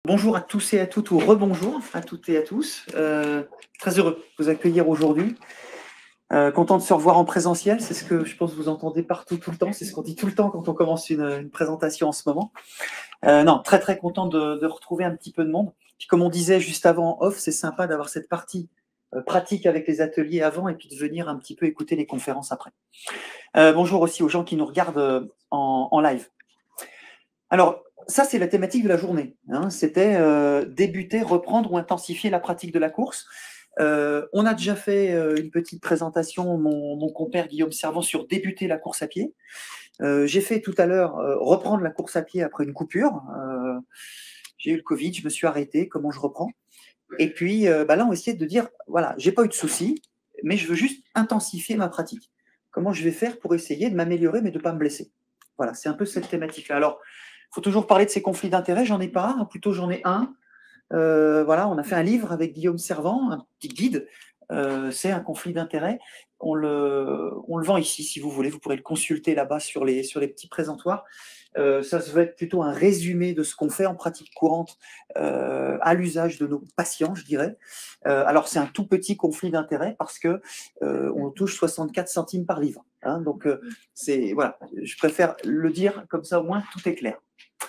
Bonjour à tous et à toutes, ou rebonjour à toutes et à tous. Très heureux de vous accueillir aujourd'hui. Content de se revoir en présentiel, c'est ce que je pense que vous entendez partout tout le temps, c'est ce qu'on dit tout le temps quand on commence une présentation en ce moment. Non, très très content de retrouver un petit peu de monde. Puis comme on disait juste avant en off, c'est sympa d'avoir cette partie pratique avec les ateliers avant et puis de venir un petit peu écouter les conférences après. Bonjour aussi aux gens qui nous regardent en live. Alors, ça, c'est la thématique de la journée. Hein. C'était débuter, reprendre ou intensifier la pratique de la course. On a déjà fait une petite présentation, mon compère Guillaume Servant, sur débuter la course à pied. J'ai fait tout à l'heure reprendre la course à pied après une coupure. J'ai eu le Covid, je me suis arrêté, comment je reprends. Et puis là, on va essayer de dire, voilà, j'ai pas eu de soucis, mais je veux juste intensifier ma pratique. Comment je vais faire pour essayer de m'améliorer, mais de ne pas me blesser. Voilà, c'est un peu cette thématique-là. Alors, il faut toujours parler de ces conflits d'intérêts. J'en ai pas un, plutôt j'en ai un. Voilà, on a fait un livre avec Guillaume Servant, un petit guide. C'est un conflit d'intérêts. On le vend ici, si vous voulez. Vous pourrez le consulter là-bas sur les petits présentoirs. Ça va être plutôt un résumé de ce qu'on fait en pratique courante à l'usage de nos patients, je dirais. Alors, c'est un tout petit conflit d'intérêts parce que on touche 64 centimes par livre. Hein, donc, voilà, je préfère le dire comme ça, au moins, tout est clair.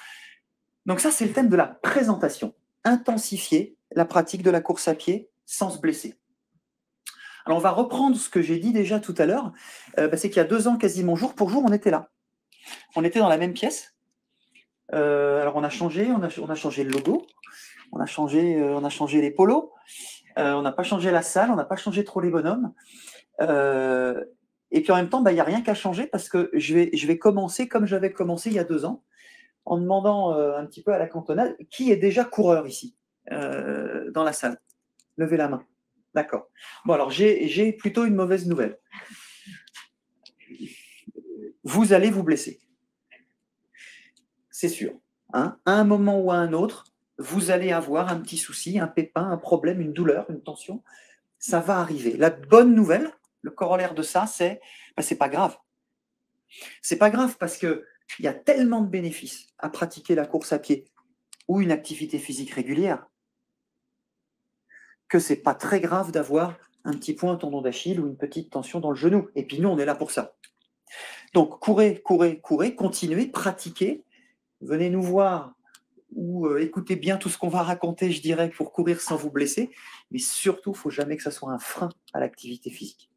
Donc ça, c'est le thème de la présentation. Intensifier la pratique de la course à pied sans se blesser. Alors, on va reprendre ce que j'ai dit déjà tout à l'heure. C'est qu'il y a 2 ans, quasiment jour pour jour, on était là. On était dans la même pièce. Alors, on a changé le logo, on a changé les polos, on n'a pas changé la salle, on n'a pas changé trop les bonhommes. Et puis, en même temps, il n'y a rien qu'à changer parce que je vais commencer comme j'avais commencé il y a 2 ans, en demandant un petit peu à la cantonade qui est déjà coureur ici, dans la salle. Levez la main. D'accord. Bon, alors j'ai plutôt une mauvaise nouvelle. Vous allez vous blesser. C'est sûr. Hein. À un moment ou à un autre, vous allez avoir un petit souci, un pépin, un problème, une douleur, une tension. Ça va arriver. La bonne nouvelle, le corollaire de ça, c'est pas grave. C'est pas grave parce qu'il y a tellement de bénéfices à pratiquer la course à pied ou une activité physique régulière que c'est pas très grave d'avoir un petit point au tendon d'Achille ou une petite tension dans le genou. Et puis nous, on est là pour ça. Donc courez, continuez, pratiquez, venez nous voir ou écoutez bien tout ce qu'on va raconter, je dirais, pour courir sans vous blesser. Mais surtout, il ne faut jamais que ça soit un frein à l'activité physique.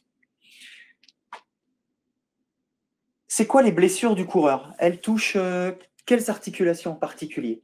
C'est quoi les blessures du coureur? Elles touchent quelles articulations en particulier?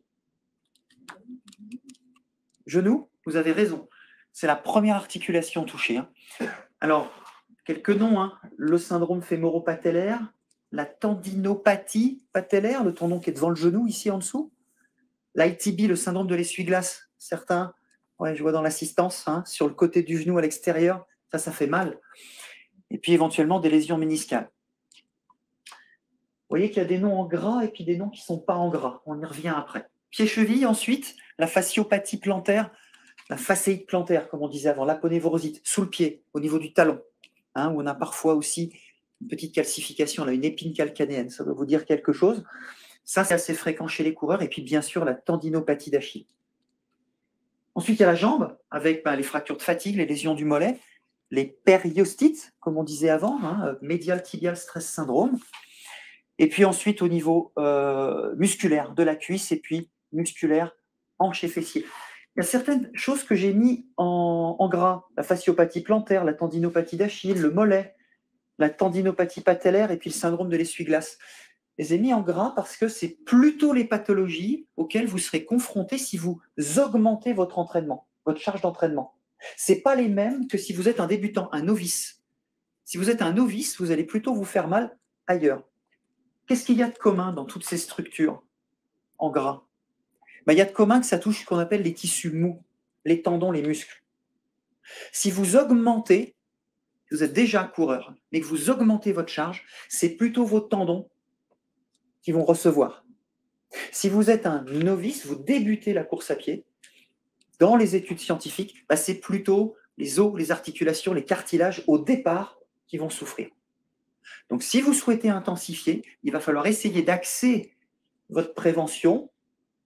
Genou? Vous avez raison. C'est la première articulation touchée. Hein. Alors, quelques noms. Hein. Le syndrome fémoro-patellaire, la tendinopathie patellaire, le tendon qui est devant le genou, ici en dessous. L'ITB, le syndrome de l'essuie-glace. Certains, ouais, je vois dans l'assistance, hein, sur le côté du genou à l'extérieur, ça fait mal. Et puis éventuellement des lésions méniscales. Vous voyez qu'il y a des noms en gras et puis des noms qui ne sont pas en gras. On y revient après. Pied-cheville, ensuite, la fasciopathie plantaire, la fasciite plantaire, comme on disait avant, l'aponévrosite, sous le pied, au niveau du talon, hein, où on a parfois aussi une petite calcification, là, une épine calcanéenne, ça doit vous dire quelque chose. Ça, c'est assez fréquent chez les coureurs. Et puis, bien sûr, la tendinopathie d'Achille. Ensuite, il y a la jambe, avec les fractures de fatigue, les lésions du mollet, les périostites, comme on disait avant, hein, médial tibial stress syndrome. Et puis ensuite, au niveau musculaire de la cuisse et puis musculaire hanche et fessier. Il y a certaines choses que j'ai mis en gras. La fasciopathie plantaire, la tendinopathie d'Achille, le mollet, la tendinopathie patellaire et puis le syndrome de l'essuie-glace. Je les ai mis en gras parce que c'est plutôt les pathologies auxquelles vous serez confrontés si vous augmentez votre entraînement, votre charge d'entraînement. Ce n'est pas les mêmes que si vous êtes un débutant, un novice. Si vous êtes un novice, vous allez plutôt vous faire mal ailleurs. Qu'est-ce qu'il y a de commun dans toutes ces structures en gras? Il y a de commun que ça touche ce qu'on appelle les tissus mous, les tendons, les muscles. Si vous augmentez, vous êtes déjà un coureur, mais que vous augmentez votre charge, c'est plutôt vos tendons qui vont recevoir. Si vous êtes un novice, vous débutez la course à pied, dans les études scientifiques, c'est plutôt les os, les articulations, les cartilages au départ qui vont souffrir. Donc, si vous souhaitez intensifier, il va falloir essayer d'axer votre prévention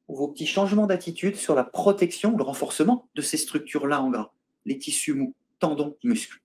vos petits changements d'attitude sur la protection, le renforcement de ces structures-là en gras, les tissus mous, tendons, muscles.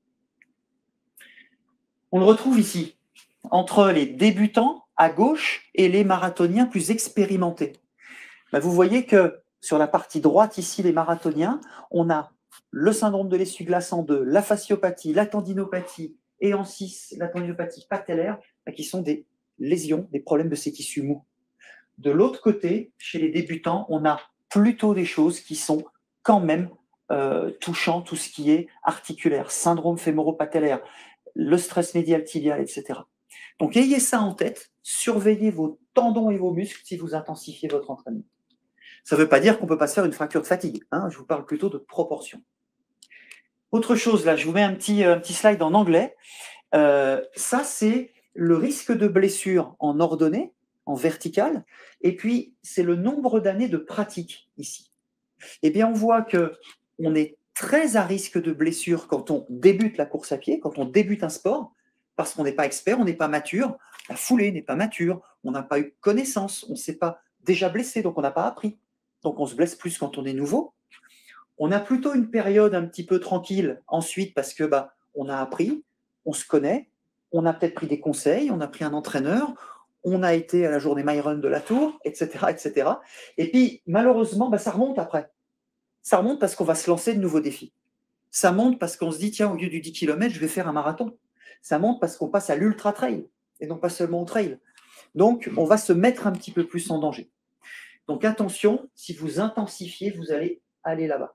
On le retrouve ici, entre les débutants à gauche et les marathoniens plus expérimentés. Ben, vous voyez que sur la partie droite, ici, les marathoniens, on a le syndrome de l'essuie-glace en 2, la fasciopathie, la tendinopathie, et en 6, la tendinopathie patellaire, qui sont des lésions, des problèmes de ces tissus mous. De l'autre côté, chez les débutants, on a plutôt des choses qui sont quand même touchant tout ce qui est articulaire, syndrome fémoro-patellaire, le stress médial tibial, etc. Donc ayez ça en tête, surveillez vos tendons et vos muscles si vous intensifiez votre entraînement. Ça ne veut pas dire qu'on ne peut pas se faire une fracture de fatigue, hein, je vous parle plutôt de proportion. Autre chose, là, je vous mets un petit slide en anglais. Ça, c'est le risque de blessure en ordonnée, en verticale, et puis c'est le nombre d'années de pratique ici. Eh bien, on voit qu'on est très à risque de blessure quand on débute la course à pied, quand on débute un sport, parce qu'on n'est pas expert, on n'est pas mature, la foulée n'est pas mature, on n'a pas eu connaissance, on ne s'est pas déjà blessé, donc on n'a pas appris. Donc on se blesse plus quand on est nouveau. On a plutôt une période un petit peu tranquille ensuite parce que on a appris, on se connaît, on a peut-être pris des conseils, on a pris un entraîneur, on a été à la journée Myron de la Tour, etc. etc. Et puis malheureusement, ça remonte après. Ça remonte parce qu'on va se lancer de nouveaux défis. Ça monte parce qu'on se dit, tiens, au lieu du 10 km, je vais faire un marathon. Ça monte parce qu'on passe à l'ultra trail et non pas seulement au trail. Donc, on va se mettre un petit peu plus en danger. Donc, attention, si vous intensifiez, vous allez aller là-bas.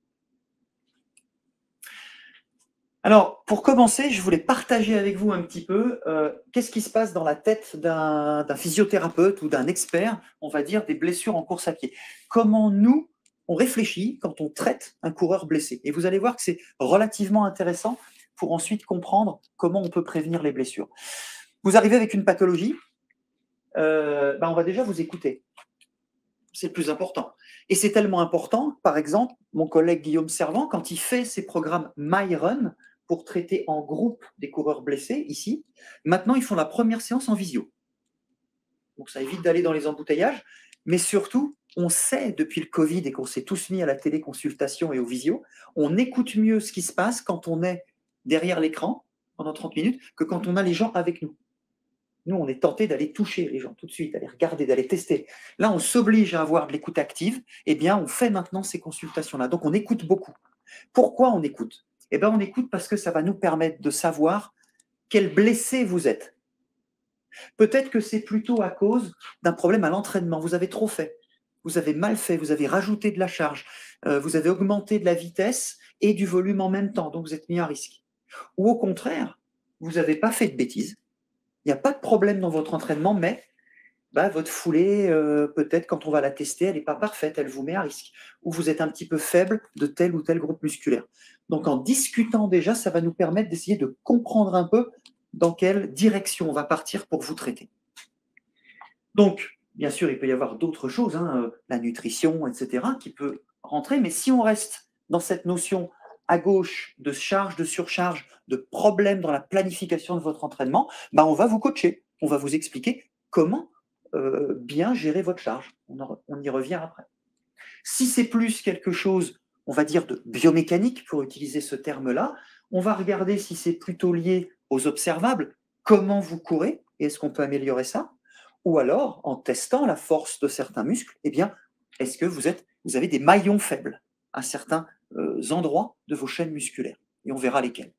Alors, pour commencer, je voulais partager avec vous un petit peu qu'est-ce qui se passe dans la tête d'un physiothérapeute ou d'un expert, on va dire, des blessures en course à pied. Comment nous, on réfléchit quand on traite un coureur blessé. Et vous allez voir que c'est relativement intéressant pour ensuite comprendre comment on peut prévenir les blessures. Vous arrivez avec une pathologie, on va déjà vous écouter. C'est le plus important. Et c'est tellement important, par exemple, mon collègue Guillaume Servant, quand il fait ses programmes MyRun pour traiter en groupe des coureurs blessés, ici, maintenant, ils font la première séance en visio. Donc, ça évite d'aller dans les embouteillages. Mais surtout, on sait depuis le Covid et qu'on s'est tous mis à la téléconsultation et au visio, on écoute mieux ce qui se passe quand on est derrière l'écran pendant 30 minutes que quand on a les gens avec nous. Nous, on est tenté d'aller toucher les gens tout de suite, d'aller regarder, d'aller tester. Là, on s'oblige à avoir de l'écoute active. Eh bien, on fait maintenant ces consultations-là. Donc, on écoute beaucoup. Pourquoi on écoute? Eh bien, on écoute parce que ça va nous permettre de savoir quel blessé vous êtes. Peut-être que c'est plutôt à cause d'un problème à l'entraînement. Vous avez trop fait, vous avez mal fait, vous avez rajouté de la charge, vous avez augmenté de la vitesse et du volume en même temps, donc vous êtes mis à risque. Ou au contraire, vous n'avez pas fait de bêtises, il n'y a pas de problème dans votre entraînement, mais votre foulée, peut-être quand on va la tester, elle n'est pas parfaite, elle vous met à risque. Ou vous êtes un petit peu faible de tel ou tel groupe musculaire. Donc en discutant déjà, ça va nous permettre d'essayer de comprendre un peu dans quelle direction on va partir pour vous traiter. Donc, bien sûr, il peut y avoir d'autres choses, la nutrition, etc., qui peut rentrer, mais si on reste dans cette notion à gauche de charge, de surcharge, de problème dans la planification de votre entraînement, on va vous coacher, on va vous expliquer comment bien gérer votre charge. On y revient après. Si c'est plus quelque chose, on va dire, de biomécanique, pour utiliser ce terme-là, on va regarder si c'est plutôt lié aux observables, comment vous courez, et est-ce qu'on peut améliorer ça? Ou alors, en testant la force de certains muscles, eh bien, est-ce que vous avez des maillons faibles à certains endroits de vos chaînes musculaires? Et on verra lesquels.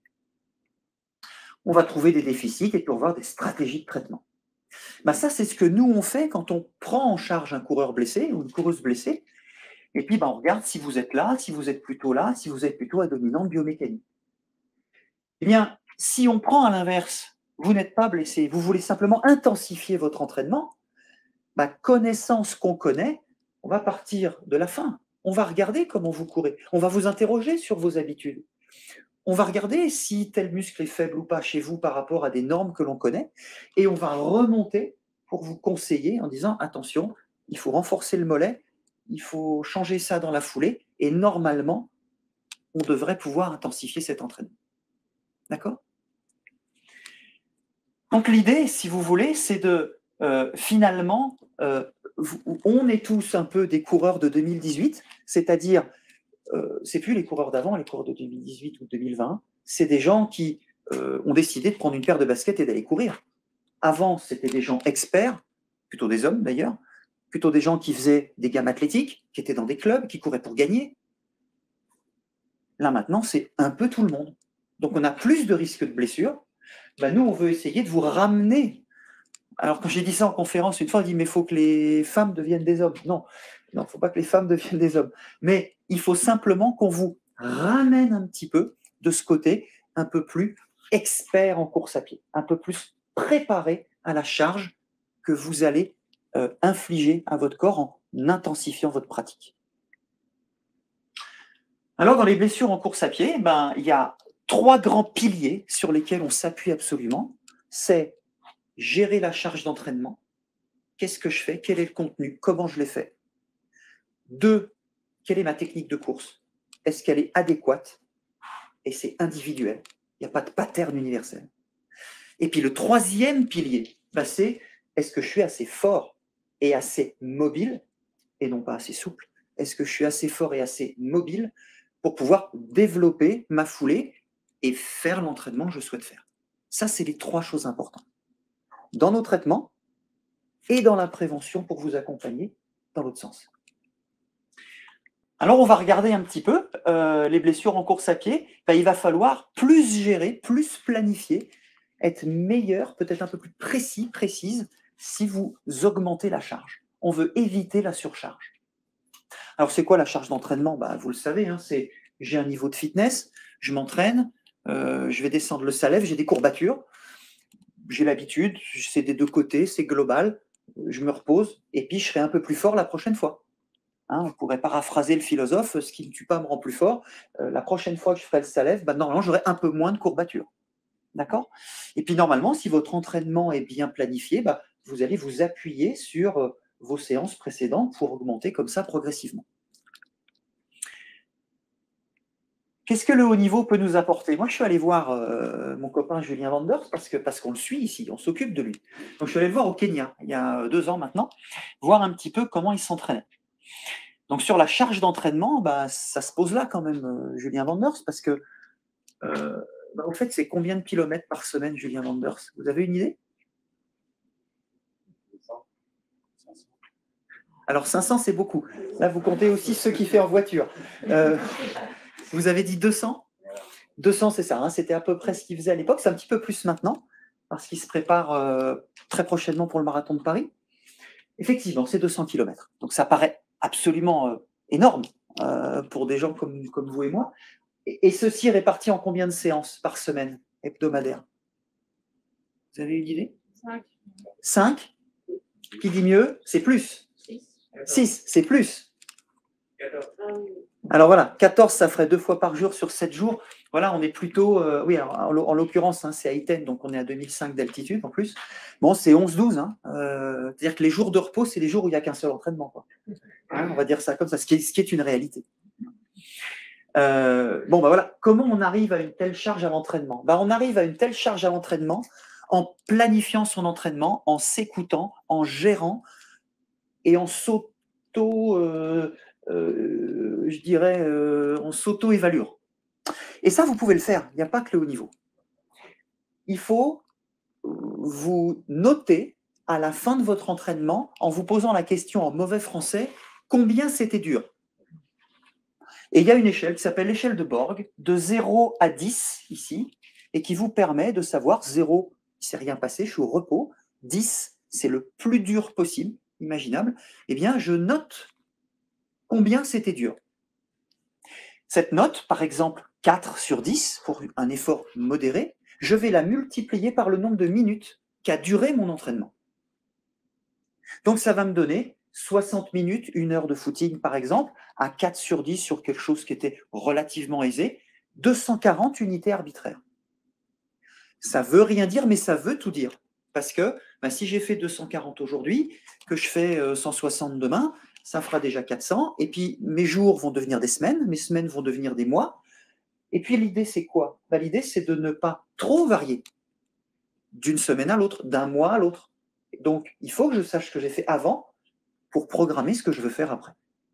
On va trouver des déficits et puis on va voir des stratégies de traitement. Ça, c'est ce que nous, on fait quand on prend en charge un coureur blessé ou une coureuse blessée. Et puis, on regarde si vous êtes là, si vous êtes plutôt là, si vous êtes plutôt à dominante biomécanique. Eh bien, si on prend à l'inverse, vous n'êtes pas blessé, vous voulez simplement intensifier votre entraînement, connaissant ce qu'on connaît, on va partir de la fin. On va regarder comment vous courez. On va vous interroger sur vos habitudes. On va regarder si tel muscle est faible ou pas chez vous par rapport à des normes que l'on connaît. Et on va remonter pour vous conseiller en disant, attention, il faut renforcer le mollet, il faut changer ça dans la foulée. Et normalement, on devrait pouvoir intensifier cet entraînement. D'accord? Donc l'idée, si vous voulez, c'est de finalement on est tous un peu des coureurs de 2018, c'est-à-dire, c'est plus les coureurs d'avant, les coureurs de 2018 ou 2020, c'est des gens qui ont décidé de prendre une paire de baskets et d'aller courir. Avant, c'était des gens experts, plutôt des hommes d'ailleurs, plutôt des gens qui faisaient des gammes athlétiques, qui étaient dans des clubs, qui couraient pour gagner. Là maintenant, c'est un peu tout le monde. Donc on a plus de risques de blessures. Ben, nous, on veut essayer de vous ramener. Alors quand j'ai dit ça en conférence, une fois, on dit mais il faut que les femmes deviennent des hommes. Non, il ne faut pas que les femmes deviennent des hommes. Mais il faut simplement qu'on vous ramène un petit peu de ce côté un peu plus expert en course à pied, un peu plus préparé à la charge que vous allez infliger à votre corps en intensifiant votre pratique. Alors, dans les blessures en course à pied, ben, il y a 3 grands piliers sur lesquels on s'appuie absolument. C'est gérer la charge d'entraînement. Qu'est-ce que je fais? Quel est le contenu? Comment je l'ai fait? 2, quelle est ma technique de course? Est-ce qu'elle est adéquate? Et c'est individuel. Il n'y a pas de pattern universel. Et puis le 3e pilier, ben, c'est est-ce que je suis assez fort et assez mobile, et non pas assez souple? Est-ce que je suis assez fort et assez mobile pour pouvoir développer ma foulée et faire l'entraînement que je souhaite faire? Ça, c'est les 3 choses importantes. Dans nos traitements et dans la prévention pour vous accompagner dans l'autre sens. Alors, on va regarder un petit peu les blessures en course à pied. Ben, il va falloir plus gérer, plus planifier, être meilleur, peut-être un peu plus précise, si vous augmentez la charge. On veut éviter la surcharge. Alors, c'est quoi la charge d'entraînement? Ben, vous le savez, hein, c'est j'ai un niveau de fitness, je m'entraîne, je vais descendre le salève, j'ai des courbatures, j'ai l'habitude, c'est des 2 côtés, c'est global, je me repose, et puis je serai un peu plus fort la prochaine fois. Hein, on pourrait paraphraser le philosophe, ce qui ne tue pas me rend plus fort. La prochaine fois que je ferai le salève, ben, normalement, j'aurai un peu moins de courbatures. D'accord? Et puis, normalement, si votre entraînement est bien planifié, ben, vous allez vous appuyer sur vos séances précédentes pour augmenter comme ça progressivement. Qu'est-ce que le haut niveau peut nous apporter? Moi, je suis allé voir mon copain Julien Vanders parce qu'on le suit ici, on s'occupe de lui. Donc, je suis allé le voir au Kenya, il y a 2 ans maintenant, voir un petit peu comment il s'entraînait. Donc, sur la charge d'entraînement, bah, ça se pose là quand même, Julien Vanders, parce que, au fait, c'est combien de kilomètres par semaine, Julien Vanders? Vous avez une idée? Alors, 500, c'est beaucoup. Là, vous comptez aussi ceux qui font en voiture. Vous avez dit 200? 200, c'est ça, hein, c'était à peu près ce qu'il faisait à l'époque. C'est un petit peu plus maintenant, parce qu'il se prépare très prochainement pour le marathon de Paris. Effectivement, c'est 200 kilomètres. Donc, ça paraît absolument énorme pour des gens comme vous et moi. Et ceci réparti en combien de séances par semaine hebdomadaire? Vous avez une idée? 5. 5? Qui dit mieux? C'est plus. 6, c'est plus. 14. Alors voilà, 14, ça ferait 2 fois par jour sur 7 jours. Voilà, on est plutôt, oui, alors, en l'occurrence, hein, c'est à Iten, donc on est à 2005 d'altitude en plus. Bon, c'est 11-12. Hein, c'est-à-dire que les jours de repos, c'est les jours où il n'y a qu'un seul entraînement, quoi. Hein, on va dire ça comme ça, ce qui est une réalité. Bon, bah voilà, comment on arrive à une telle charge à l'entraînement? Bah, on arrive à une telle charge à l'entraînement en planifiant son entraînement, en s'écoutant, en gérant et en je dirais, en s'auto-évaluant. Et ça, vous pouvez le faire, il n'y a pas que le haut niveau. Il faut vous noter à la fin de votre entraînement en vous posant la question en mauvais français, combien c'était dur? Et il y a une échelle qui s'appelle l'échelle de Borg, de 0 à 10 ici, et qui vous permet de savoir 0, il ne s'est rien passé, je suis au repos, 10, c'est le plus dur possible, imaginable, eh bien je note combien c'était dur. Cette note, par exemple 4 sur 10, pour un effort modéré, je vais la multiplier par le nombre de minutes qu'a duré mon entraînement. Donc ça va me donner 60 minutes, 1 heure de footing par exemple, à 4 sur 10 sur quelque chose qui était relativement aisé, 240 unités arbitraires. Ça veut rien dire, mais ça veut tout dire. Parce que si j'ai fait 240 aujourd'hui, que je fais 160 demain, ça fera déjà 400. Et puis mes jours vont devenir des semaines, mes semaines vont devenir des mois. Et puis l'idée, c'est quoi? L'idée, c'est de ne pas trop varier d'une semaine à l'autre, d'un mois à l'autre. Donc, il faut que je sache ce que j'ai fait avant pour programmer ce que je veux faire après.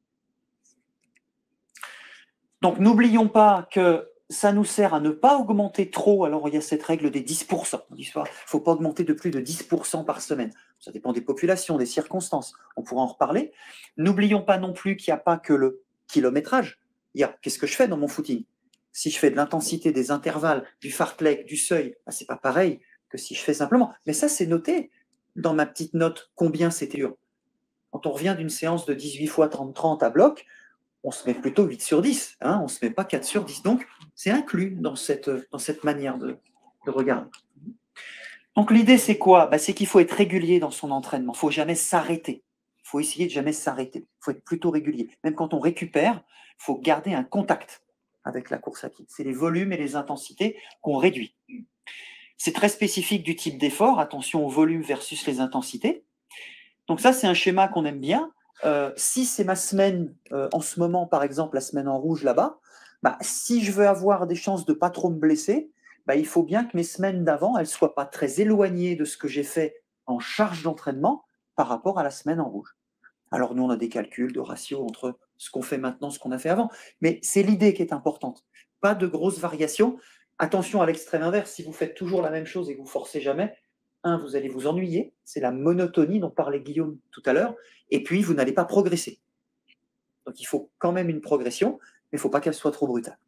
Donc, n'oublions pas que ça nous sert à ne pas augmenter trop. Alors, il y a cette règle des 10%. Il ne faut pas augmenter de plus de 10% par semaine. Ça dépend des populations, des circonstances. On pourra en reparler. N'oublions pas non plus qu'il n'y a pas que le kilométrage. Il y a qu'est-ce que je fais dans mon footing. Si je fais de l'intensité, des intervalles, du fartlek, du seuil, ce n'est pas pareil que si je fais simplement. Mais ça, c'est noté dans ma petite note combien c'était dur. Quand on revient d'une séance de 18 fois 30-30 à bloc, on se met plutôt 8 sur 10, hein, on ne se met pas 4 sur 10. Donc, c'est inclus dans cette manière de regarder. Donc, l'idée, c'est quoi? C'est qu'il faut être régulier dans son entraînement. Il ne faut jamais s'arrêter. Il faut essayer de jamais s'arrêter. Il faut être plutôt régulier. Même quand on récupère, il faut garder un contact avec la course à pied. C'est les volumes et les intensités qu'on réduit. C'est très spécifique du type d'effort. Attention au volume versus les intensités. Donc ça, c'est un schéma qu'on aime bien. Si c'est ma semaine, en ce moment, par exemple, la semaine en rouge là-bas, si je veux avoir des chances de ne pas trop me blesser, il faut bien que mes semaines d'avant, elles ne soient pas très éloignées de ce que j'ai fait en charge d'entraînement par rapport à la semaine en rouge. Alors nous, on a des calculs de ratio entre ce qu'on fait maintenant, ce qu'on a fait avant. Mais c'est l'idée qui est importante. Pas de grosses variations. Attention à l'extrême inverse, si vous faites toujours la même chose et que vous ne forcez jamais, vous allez vous ennuyer, c'est la monotonie dont parlait Guillaume tout à l'heure, et puis vous n'allez pas progresser. Donc il faut quand même une progression, mais il ne faut pas qu'elle soit trop brutale.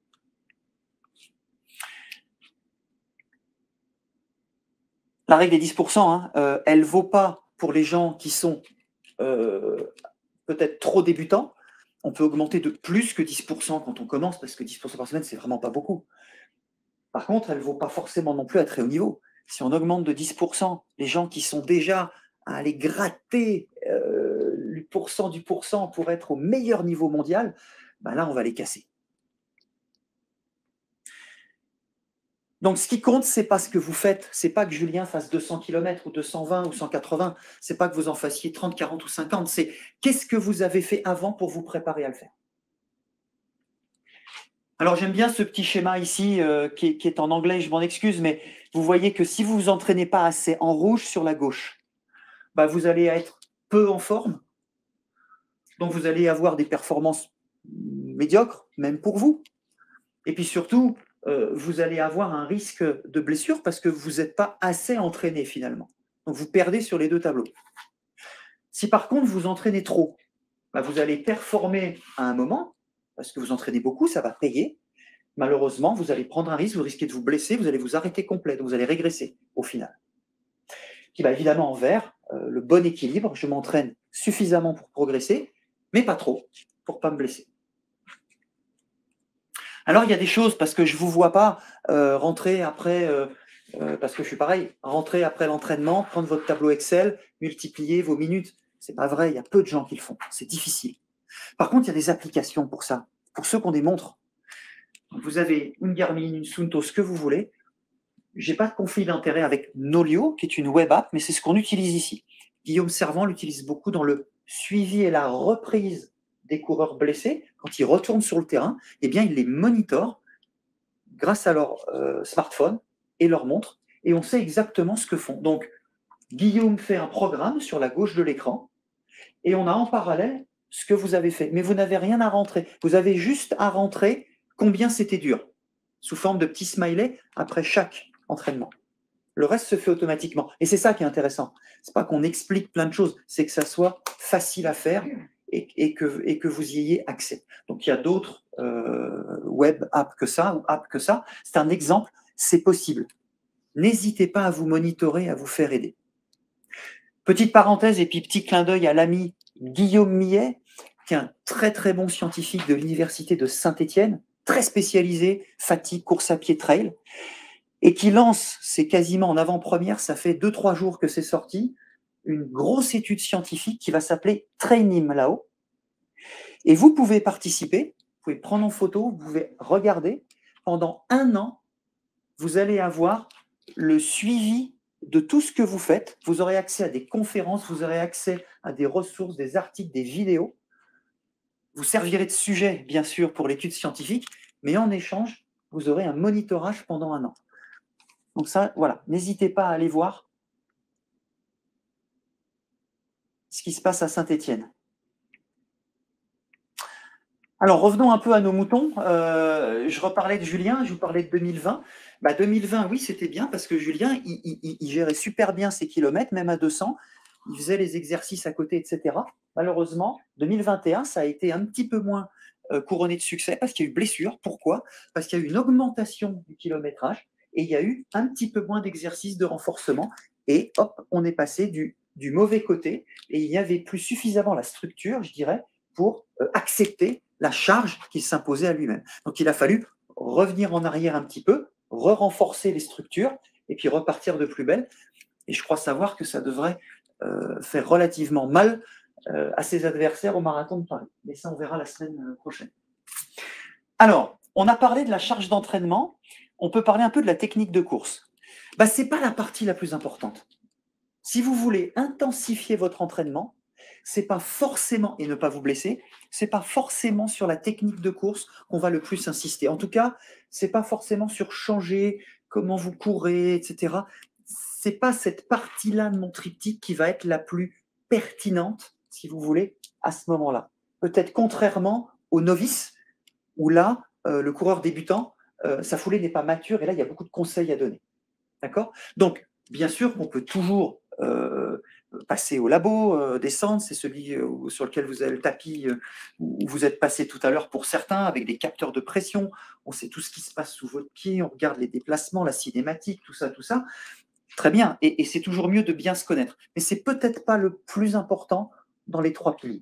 La règle des 10%, elle ne vaut pas pour les gens qui sont peut-être trop débutants. On peut augmenter de plus que 10% quand on commence, parce que 10% par semaine, c'est vraiment pas beaucoup. Par contre, elle ne vaut pas forcément non plus à très haut niveau. Si on augmente de 10%, les gens qui sont déjà à aller gratter le pourcent du pourcent pour être au meilleur niveau mondial, là, on va les casser. Donc, ce qui compte, ce n'est pas ce que vous faites. Ce n'est pas que Julien fasse 200 km ou 220 ou 180. Ce n'est pas que vous en fassiez 30, 40 ou 50. C'est qu'est-ce que vous avez fait avant pour vous préparer à le faire. Alors, j'aime bien ce petit schéma ici qui est en anglais, je m'en excuse, mais vous voyez que si vous ne vous entraînez pas assez en rouge sur la gauche, vous allez être peu en forme. Donc, vous allez avoir des performances médiocres, même pour vous. Et puis surtout, vous allez avoir un risque de blessure parce que vous n'êtes pas assez entraîné finalement. Donc, vous perdez sur les deux tableaux. Si par contre, vous entraînez trop, vous allez performer à un moment, parce que vous entraînez beaucoup, ça va payer. Malheureusement, vous allez prendre un risque, vous risquez de vous blesser, vous allez vous arrêter complet, donc vous allez régresser au final. Puis évidemment, en vert, le bon équilibre, je m'entraîne suffisamment pour progresser, mais pas trop, pour ne pas me blesser. Alors, il y a des choses, parce que je ne vous vois pas rentrer après, parce que je suis pareil, rentrer après l'entraînement, prendre votre tableau Excel, multiplier vos minutes. Ce n'est pas vrai, il y a peu de gens qui le font, c'est difficile. Par contre, il y a des applications pour ça, pour ceux qui ont des montres. Vous avez une Garmin, une Suunto, ce que vous voulez. Je n'ai pas de conflit d'intérêt avec Nolio, qui est une web app, mais c'est ce qu'on utilise ici. Guillaume Servant l'utilise beaucoup dans le suivi et la reprise des coureurs blessés. Quand ils retournent sur le terrain, ils les monitorent grâce à leur smartphone et leur montre, et on sait exactement ce que font. Donc, Guillaume fait un programme sur la gauche de l'écran, et on a en parallèle ce que vous avez fait. Mais vous n'avez rien à rentrer. Vous avez juste à rentrer combien c'était dur, sous forme de petits smileys après chaque entraînement. Le reste se fait automatiquement. Et c'est ça qui est intéressant. Ce n'est pas qu'on explique plein de choses, c'est que ça soit facile à faire et que vous y ayez accès. Donc, il y a d'autres web apps que ça, ou apps que ça. C'est un exemple, c'est possible. N'hésitez pas à vous monitorer, à vous faire aider. Petite parenthèse et puis petit clin d'œil à l'ami Guillaume Millet, qui est un très très bon scientifique de l'université de Saint-Étienne, très spécialisé, fatigue, course à pied, trail, et qui lance, c'est quasiment en avant-première, ça fait 2-3 jours que c'est sorti, une grosse étude scientifique qui va s'appeler Trainim là-haut. Et vous pouvez participer, vous pouvez prendre en photo, vous pouvez regarder. Pendant 1 an, vous allez avoir le suivi de tout ce que vous faites. Vous aurez accès à des conférences, vous aurez accès à des ressources, des articles, des vidéos. Vous servirez de sujet, bien sûr, pour l'étude scientifique, mais en échange, vous aurez un monitorage pendant 1 an. Donc ça, voilà, n'hésitez pas à aller voir. ce qui se passe à Saint-Étienne. Alors, revenons un peu à nos moutons. Je reparlais de Julien, je vous parlais de 2020. 2020, oui, c'était bien parce que Julien, il gérait super bien ses kilomètres, même à 200. Il faisait les exercices à côté, etc. Malheureusement, 2021, ça a été un petit peu moins couronné de succès parce qu'il y a eu blessure. Pourquoi? Parce qu'il y a eu une augmentation du kilométrage et il y a eu un petit peu moins d'exercices de renforcement. Et hop, on est passé du mauvais côté et il n'y avait plus suffisamment la structure, je dirais, pour accepter la charge qui s'imposait à lui-même. Donc, il a fallu revenir en arrière un petit peu, renforcer les structures et puis repartir de plus belle. Et je crois savoir que ça devrait faire relativement mal à ses adversaires au marathon de Paris. Mais ça, on verra la semaine prochaine. Alors, on a parlé de la charge d'entraînement. On peut parler un peu de la technique de course. Ce n'est pas la partie la plus importante. Si vous voulez intensifier votre entraînement, c'est pas forcément, et ne pas vous blesser, c'est pas forcément sur la technique de course qu'on va le plus insister. En tout cas, c'est pas forcément sur changer comment vous courez, etc. C'est pas cette partie-là de mon triptyque qui va être la plus pertinente, si vous voulez, à ce moment-là. Peut-être contrairement aux novices, où là, le coureur débutant, sa foulée n'est pas mature, et là, il y a beaucoup de conseils à donner. D'accord? Donc, bien sûr, on peut toujours passer au labo, descendre, c'est celui sur lequel vous avez le tapis où vous êtes passé tout à l'heure pour certains, avec des capteurs de pression. On sait tout ce qui se passe sous votre pied, on regarde les déplacements, la cinématique, tout ça. Très bien, et c'est toujours mieux de bien se connaître. Mais c'est peut-être pas le plus important dans les 3 piliers.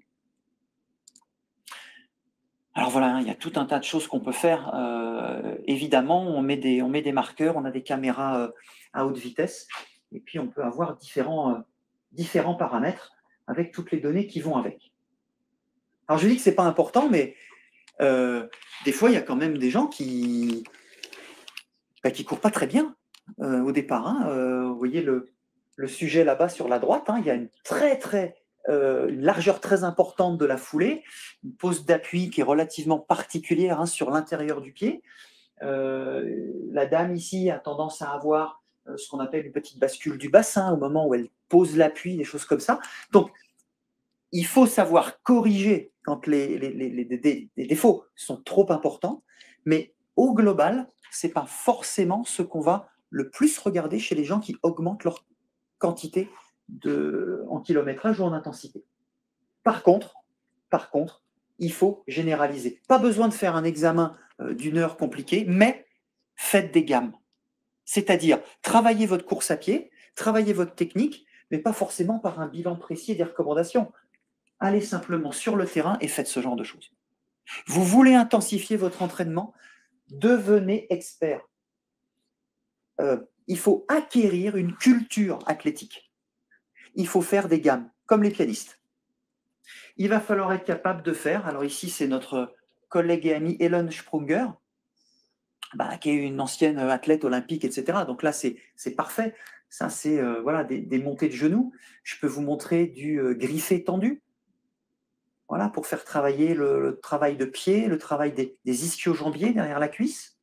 Alors voilà, il y a tout un tas de choses qu'on peut faire. Évidemment, on met des marqueurs, on a des caméras à haute vitesse, et puis on peut avoir différents paramètres avec toutes les données qui vont avec. Alors je dis que ce n'est pas important, mais des fois, il y a quand même des gens qui ne courent pas très bien au départ. Vous voyez le sujet là-bas sur la droite, il y a une une largeur très importante de la foulée, une pose d'appui qui est relativement particulière sur l'intérieur du pied. La dame ici a tendance à avoir ce qu'on appelle une petite bascule du bassin au moment où elle pose l'appui, des choses comme ça. Donc, il faut savoir corriger quand les défauts sont trop importants, mais au global, ce n'est pas forcément ce qu'on va le plus regarder chez les gens qui augmentent leur quantité en kilométrage ou en intensité. Par contre, il faut généraliser. Pas besoin de faire un examen d'1 heure compliqué, mais faites des gammes. C'est-à-dire, travaillez votre course à pied, travaillez votre technique, mais pas forcément par un bilan précis et des recommandations. Allez simplement sur le terrain et faites ce genre de choses. Vous voulez intensifier votre entraînement, devenez expert. Il faut acquérir une culture athlétique. Il faut faire des gammes, comme les pianistes. Il va falloir être capable de faire, alors ici c'est notre collègue et amie Ellen Sprunger, qui est une ancienne athlète olympique, etc. Donc là c'est parfait. Ça c'est voilà, des montées de genoux. Je peux vous montrer du griffé tendu. Voilà, pour faire travailler le travail de pied, le travail des ischio-jambiers derrière la cuisse.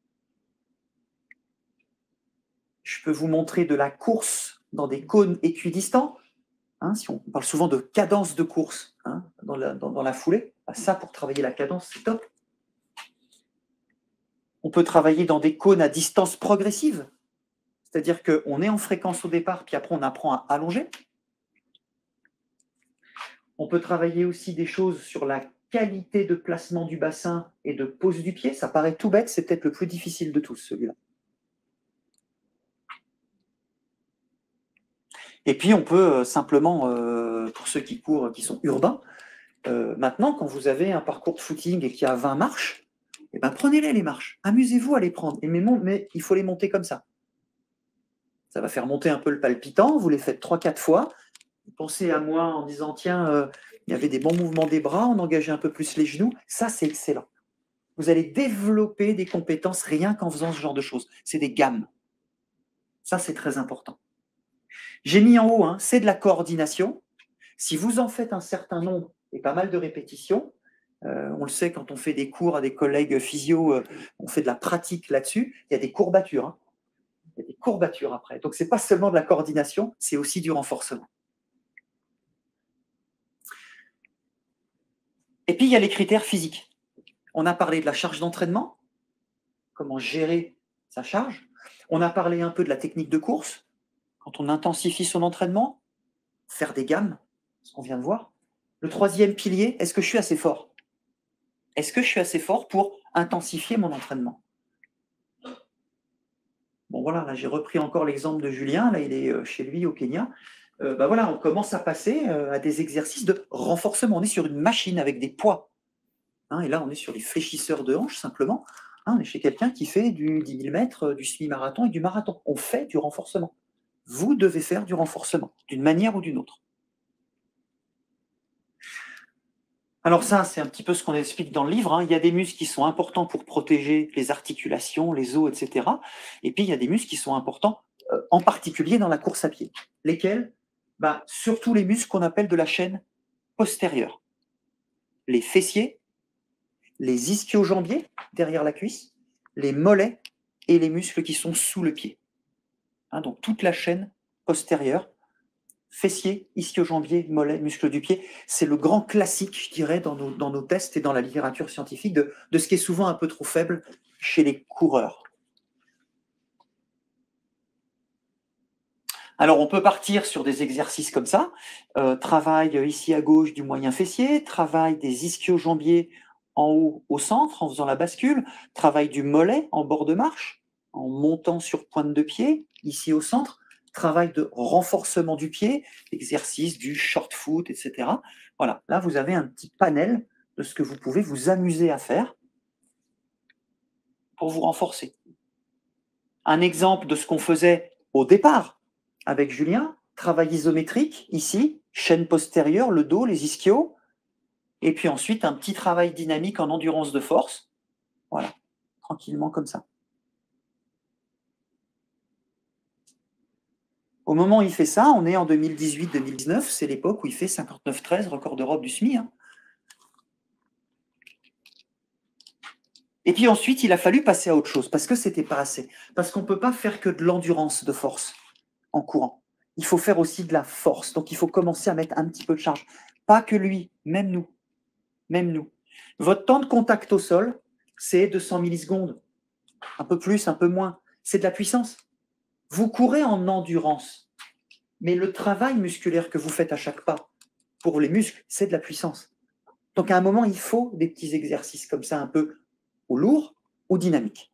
Je peux vous montrer de la course dans des cônes équidistants. Si on parle souvent de cadence de course dans la foulée, ça pour travailler la cadence, c'est top. On peut travailler dans des cônes à distance progressive, c'est-à-dire qu'on est en fréquence au départ, puis après on apprend à allonger. On peut travailler aussi des choses sur la qualité de placement du bassin et de pose du pied. Ça paraît tout bête, c'est peut-être le plus difficile de tous, celui-là. Et puis, on peut simplement, pour ceux qui courent, qui sont urbains, maintenant, quand vous avez un parcours de footing et qu'il y a 20 marches, prenez-les, les marches. Amusez-vous à les prendre. Mais il faut les monter comme ça. Ça va faire monter un peu le palpitant. Vous les faites 3-4 fois. Vous pensez à moi en disant, tiens, il y avait des bons mouvements des bras, on engageait un peu plus les genoux. Ça, c'est excellent. Vous allez développer des compétences rien qu'en faisant ce genre de choses. C'est des gammes. Ça, c'est très important. J'ai mis en haut, c'est de la coordination. Si vous en faites un certain nombre et pas mal de répétitions, on le sait quand on fait des cours à des collègues physio, on fait de la pratique là-dessus, il y a des courbatures. Il y a des courbatures après. Donc, ce n'est pas seulement de la coordination, c'est aussi du renforcement. Et puis, il y a les critères physiques. On a parlé de la charge d'entraînement, comment gérer sa charge. On a parlé un peu de la technique de course, quand on intensifie son entraînement, faire des gammes, ce qu'on vient de voir. Le troisième pilier, est-ce que je suis assez fort? Est-ce que je suis assez fort pour intensifier mon entraînement? Bon voilà, là j'ai repris encore l'exemple de Julien, là il est chez lui au Kenya. Voilà, on commence à passer à des exercices de renforcement. On est sur une machine avec des poids. Et là, on est sur les fléchisseurs de hanches simplement. On est chez quelqu'un qui fait du 10 000 mètres, du semi-marathon et du marathon. On fait du renforcement. Vous devez faire du renforcement, d'une manière ou d'une autre. Alors ça, c'est un petit peu ce qu'on explique dans le livre. Il y a des muscles qui sont importants pour protéger les articulations, les os, etc. Et puis, il y a des muscles qui sont importants, en particulier dans la course à pied. Lesquels? Surtout les muscles qu'on appelle de la chaîne postérieure. Les fessiers, les ischio-jambiers, derrière la cuisse, les mollets et les muscles qui sont sous le pied. Donc toute la chaîne postérieure, fessiers, ischio-jambiers, mollets, muscles du pied, c'est le grand classique, je dirais, dans nos tests et dans la littérature scientifique de ce qui est souvent un peu trop faible chez les coureurs. Alors, on peut partir sur des exercices comme ça. Travail ici à gauche du moyen fessier, travail des ischio-jambiers en haut au centre en faisant la bascule, travail du mollet en bord de marche, en montant sur pointe de pied, ici au centre, travail de renforcement du pied, exercice du short foot, etc. Voilà, là vous avez un petit panel de ce que vous pouvez vous amuser à faire pour vous renforcer. Un exemple de ce qu'on faisait au départ avec Julien, travail isométrique, ici, chaîne postérieure, le dos, les ischios, et puis ensuite un petit travail dynamique en endurance de force, voilà, tranquillement comme ça. Au moment où il fait ça, on est en 2018-2019, c'est l'époque où il fait 59-13, record d'Europe du SMI. Et puis ensuite, il a fallu passer à autre chose, parce que c'était pas assez. Parce qu'on ne peut pas faire que de l'endurance de force en courant. Il faut faire aussi de la force. Donc il faut commencer à mettre un petit peu de charge. Pas que lui, même nous. Même nous. Votre temps de contact au sol, c'est 200 millisecondes. Un peu plus, un peu moins. C'est de la puissance. Vous courez en endurance. Mais le travail musculaire que vous faites à chaque pas, pour les muscles, c'est de la puissance. Donc à un moment, il faut des petits exercices comme ça, un peu ou lourds ou dynamiques.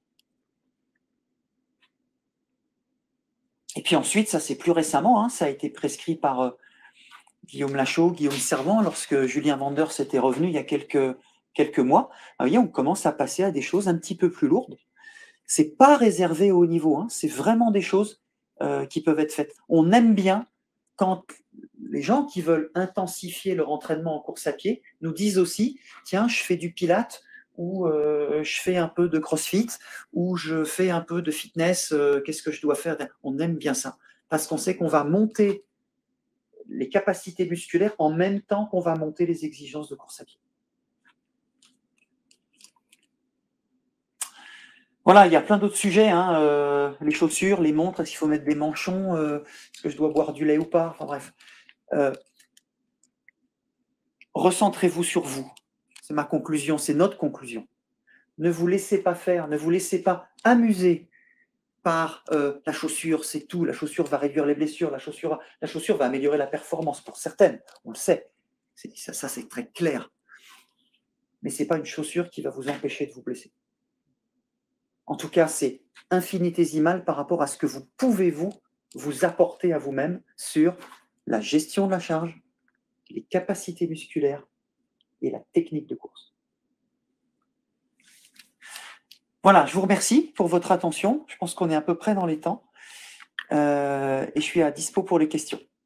Et puis ensuite, ça c'est plus récemment, ça a été prescrit par Guillaume Lachaud, Guillaume Servant, lorsque Julien Vanders était revenu il y a quelques mois. Vous voyez, on commence à passer à des choses un petit peu plus lourdes. C'est pas réservé au haut niveau, c'est vraiment des choses qui peuvent être faites. On aime bien quand les gens qui veulent intensifier leur entraînement en course à pied nous disent aussi, tiens, je fais du pilates, ou je fais un peu de crossfit, ou je fais un peu de fitness, qu'est-ce que je dois faire? On aime bien ça, parce qu'on sait qu'on va monter les capacités musculaires en même temps qu'on va monter les exigences de course à pied. Voilà, il y a plein d'autres sujets, les chaussures, les montres, est-ce qu'il faut mettre des manchons, est-ce que je dois boire du lait ou pas, enfin bref. Recentrez-vous sur vous. C'est ma conclusion, c'est notre conclusion. Ne vous laissez pas faire, ne vous laissez pas amuser par la chaussure, c'est tout. La chaussure va réduire les blessures, la chaussure va améliorer la performance pour certaines, on le sait. Ça c'est très clair. Mais ce n'est pas une chaussure qui va vous empêcher de vous blesser. En tout cas, c'est infinitésimal par rapport à ce que vous pouvez vous apporter à vous-même sur la gestion de la charge, les capacités musculaires et la technique de course. Voilà, je vous remercie pour votre attention. Je pense qu'on est à peu près dans les temps. Et je suis à dispo pour les questions.